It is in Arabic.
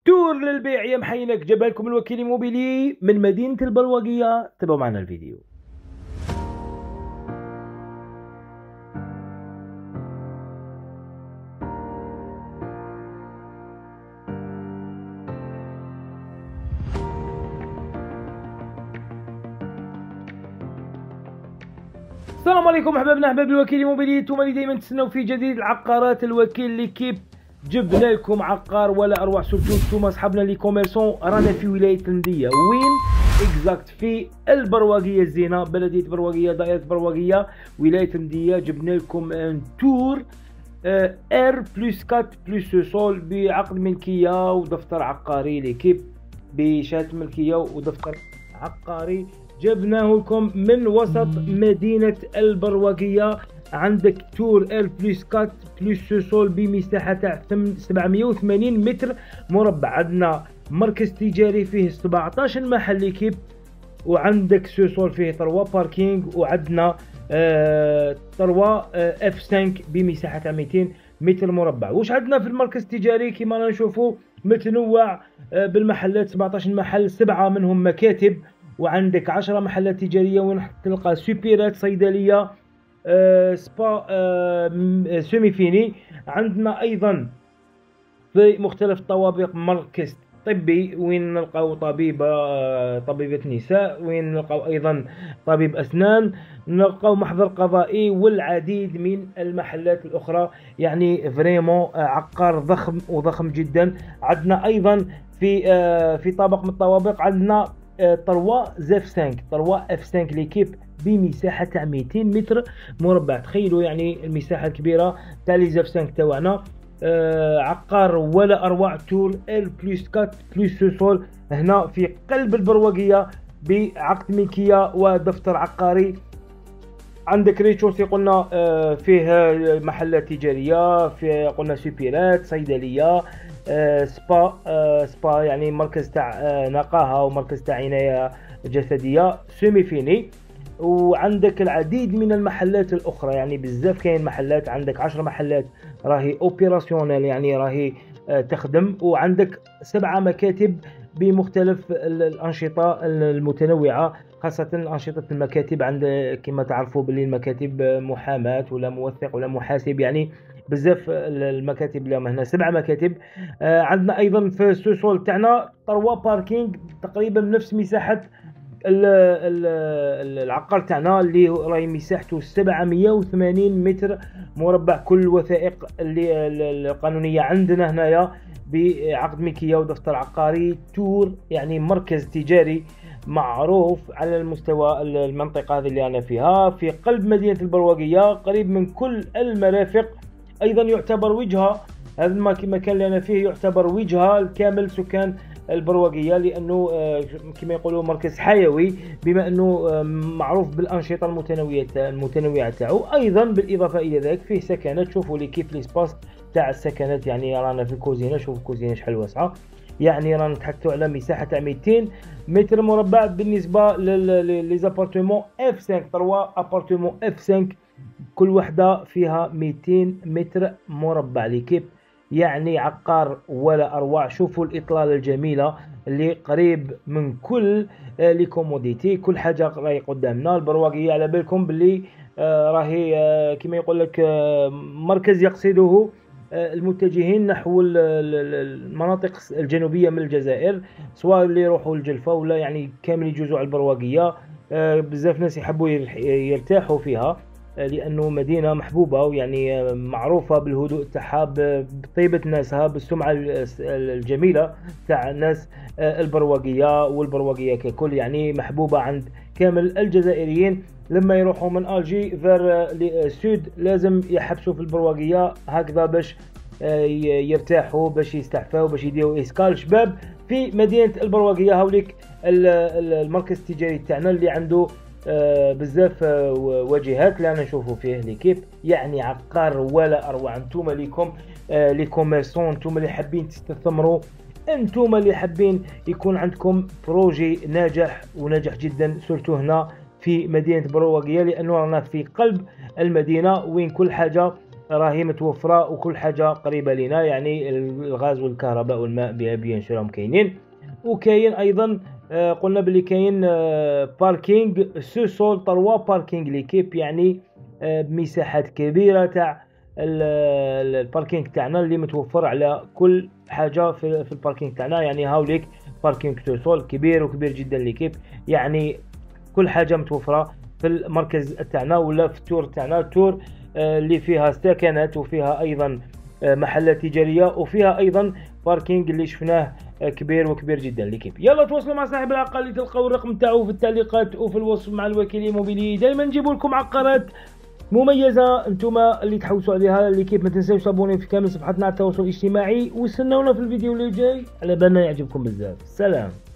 تور للبيع يا محينك، جابها لكم الوكيل الموبيلي من مدينة البلوقية. تابعوا معنا الفيديو. السلام عليكم احبابنا احباب الوكيل الموبيلي، انتم اللي دائما تستناو في جديد العقارات. الوكيل ليكيب جبنا لكم عقار ولا اروع. سورتو انتم اصحابنا لي كوميرسون، رانا في ولايه المنديه. وين اكزاكت؟ في البرواقيه الزينه، بلديه برواقيه، دائره برواقيه، ولايه المنديه. جبنا لكم ان تور ار بلس 4 بلس سول بعقد ملكيه ودفتر عقاري. ليكيب بشهاده ملكيه ودفتر عقاري. جبناه لكم من وسط مدينة البرواقية. عندك تور ال بلس 4 بلس سول بمساحة تاع 780 متر مربع. عندنا مركز تجاري فيه 17 محل ليكيب، وعندك سول فيه 3 باركينغ، وعندنا 3 اف 5 بمساحة تاع 200 متر مربع. واش عندنا في المركز التجاري؟ كما نشوفوا متنوع بالمحلات، 17 محل، 7 منهم مكاتب، وعندك 10 محلات تجاريه وين تلقى سوبيرات، صيدليه، سبا، سيمي فيني. عندنا ايضا في مختلف الطوابق مركز طبي وين نلقاو طبيبة نساء، وين نلقاو ايضا طبيب اسنان، نلقاو محضر قضائي، والعديد من المحلات الاخرى. يعني فريمون عقار ضخم وضخم جدا. عندنا ايضا في طابق من الطوابق عندنا 3 زف 5 3 اف 5 ليكيب بمساحه تاع 200 متر مربع. تخيلوا يعني المساحه الكبيره تاع لي زف 5 تاعنا. عقار ولا اروع. تور ال بلس 4 بلس سول هنا في قلب البرواقيه بعقد ملكيه ودفتر عقاري. عندك ريتشوسي قلنا فيه محلات تجاريه، فيه قلنا سوبيرات، صيدليه، سبا يعني مركز تاع نقاهه ومركز تاع عنايه جسديه، سيمي فيني. وعندك العديد من المحلات الاخرى، يعني بزاف كاين محلات. عندك 10 محلات راهي اوبيراسيونيل، يعني راهي تخدم. وعندك 7 مكاتب بمختلف الانشطه المتنوعه، خاصة أنشطة المكاتب. عند كما تعرفوا باللي المكاتب محاماة ولا موثق ولا محاسب، يعني بزاف المكاتب. اليوم هنا 7 مكاتب. عندنا أيضا في السوسول تاعنا 3 باركينغ تقريبا نفس مساحة العقار تاعنا، اللي راهي مساحته 780 متر مربع. كل الوثائق اللي القانونية عندنا هنايا بعقد ملكية ودفتر عقاري. تور يعني مركز تجاري معروف على المستوى المنطقة هذه اللي أنا فيها، في قلب مدينة البرواقية، قريب من كل المرافق. أيضا يعتبر وجهة، هذا المكان اللي أنا فيه يعتبر وجهة لكامل سكان البرواقية، لأنه كما يقولوا مركز حيوي، بما أنه معروف بالأنشطة المتنوعة تاعو. أيضا بالإضافة إلى ذلك فيه سكنات. شوفوا لي كيف ليسباس تاع السكنات، يعني رانا في الكوزينة. شوفوا الكوزينة شحال واسعة، يعني رانا نتحدثوا على مساحة تاع 200 متر مربع. بالنسبة لزابارتمون اف 5، 3 ابارتمون اف 5 كل وحدة فيها 200 متر مربع ليكيب. يعني عقار ولا اروع. شوفوا الاطلالة الجميلة اللي قريب من كل لي كوموديتي، كل حاجة راهي قدامنا. البرواقية على بالكم باللي راهي كما يقول لك مركز يقصده المتجهين نحو المناطق الجنوبية من الجزائر، سواء اللي يروحوا الجلفة ولا يعني كامل يجوزوا على البرواقية. بزاف ناس يحبوا يرتاحوا فيها، لأنه مدينة محبوبة، ويعني معروفة بالهدوء تاعها، بطيبة ناسها، بالسمعة الجميلة تاع الناس البرواقية. والبرواقية ككل يعني محبوبة عند كامل الجزائريين. لما يروحوا من الجي فير السود لازم يحبسوا في البرواقية هكذا باش يرتاحوا، باش يستعفوا، باش يديروا اسكال. شباب في مدينة البرواقية هاوليك المركز التجاري تاعنا اللي عنده بزاف واجهات اللي انا نشوفوا فيه ليكيب. يعني عقار ولا اروع. انتم ليكم لي كوميرسون، انتم اللي حابين تستثمروا، انتم اللي حابين يكون عندكم بروجي ناجح وناجح جدا، سورتو هنا في مدينة البرواقية، لأنه رانا في قلب المدينة وين كل حاجة راهي متوفرة وكل حاجة قريبة لنا، يعني الغاز والكهرباء والماء بيان سور راهم كاينين. وكاين ايضا قلنا بلي كاين باركينغ سو سول 3 باركينغ ليكيب، يعني بمساحات كبيرة تاع الباركينغ تاعنا اللي متوفر على كل حاجة في الباركينغ تاعنا. يعني هاوليك باركينغ سو سول كبير وكبير جدا ليكيب، يعني كل حاجة متوفرة في المركز تاعنا ولا في التور تاعنا. التور اللي فيها سكنات وفيها ايضا محلات تجاريه وفيها ايضا باركينغ اللي شفناه كبير وكبير جدا ليكيب. يلا تواصلوا مع صاحب العقار اللي تلقاو الرقم تاعو في التعليقات وفي الوصف مع الوكيل الإيموبيلي. دائما نجيبوا لكم عقارات مميزه انتما اللي تحوسوا عليها ليكيب. ما تنساوش تابوني في كامل صفحاتنا على التواصل الاجتماعي، واستنونا في الفيديو اللي جاي، على بالنا يعجبكم بزاف. سلام.